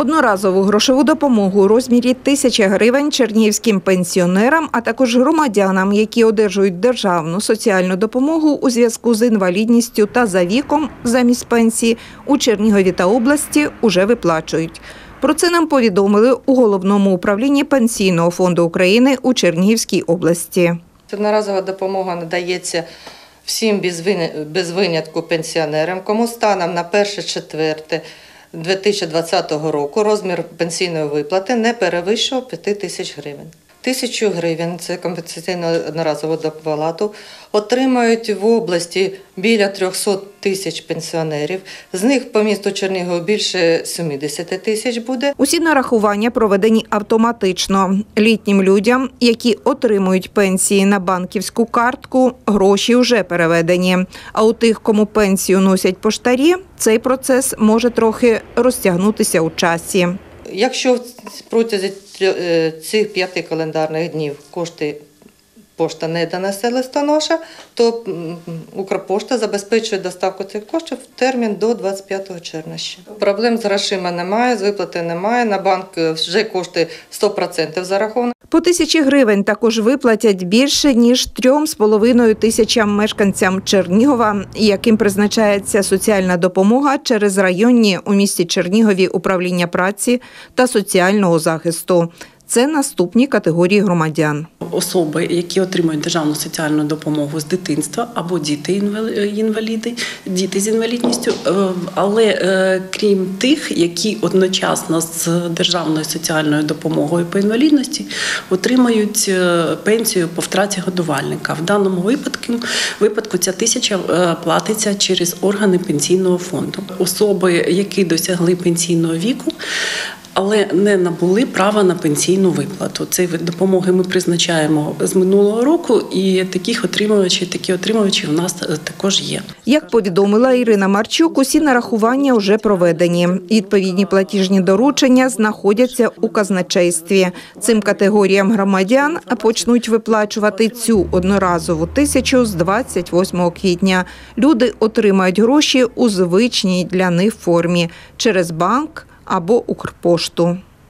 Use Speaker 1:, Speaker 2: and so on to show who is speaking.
Speaker 1: Одноразову грошову допомогу у розмірі 1000 гривень чернігівським пенсіонерам, а також громадянам, які одержують державну соціальну допомогу у зв'язку з інвалідністю та за віком замість пенсії, у Чернігові та області уже виплачують. Про це нам повідомили у Головному управлінні Пенсійного фонду України у Чернігівській області.
Speaker 2: Одноразова допомога надається всім без винятку пенсіонерам, кому станом на 1.4.2020 року розмір пенсійної виплати не перевищував 5000 гривень. 1000 гривень – це компенсаційну одноразову доплату, отримають в області біля 300 тисяч пенсіонерів. З них по місту Чернігів більше 70 тисяч буде.
Speaker 1: Усі нарахування проведені автоматично. Літнім людям, які отримують пенсії на банківську картку, гроші вже переведені. А у тих, кому пенсію носять поштарі, цей процес може трохи розтягнутися у часі.
Speaker 2: Якщо протягом цих 5 календарних днів пошта не донесе листоноша, то Укрпошта забезпечує доставку цих коштів в термін до 25 червня. Проблем з грошима немає, з виплати немає, на банк вже кошти 100% зараховані.
Speaker 1: По 1000 гривень також виплатять більше, ніж 3,5 тисячам мешканцям Чернігова, яким призначається соціальна допомога через районні у місті Чернігові управління праці та соціального захисту. Це наступні категорії громадян.
Speaker 3: Особи, які отримують державну соціальну допомогу з дитинства або діти-інваліди, діти з інвалідністю, але крім тих, які одночасно з державною соціальною допомогою по інвалідності отримають пенсію по втраті годувальника. В даному випадку ця 1000 платиться через органи пенсійного фонду. Особи, які досягли пенсійного віку, але не набули права на пенсійну виплату. Цей вид допомоги ми призначаємо з минулого року, і такі отримувачі у нас також є.
Speaker 1: Як повідомила Ірина Марчук, усі нарахування вже проведені. Відповідні платіжні доручення знаходяться у казначействі. Цим категоріям громадян почнуть виплачувати цю одноразову 1000 з 28 квітня. Люди отримають гроші у звичній для них формі – через банк або Укрпошту.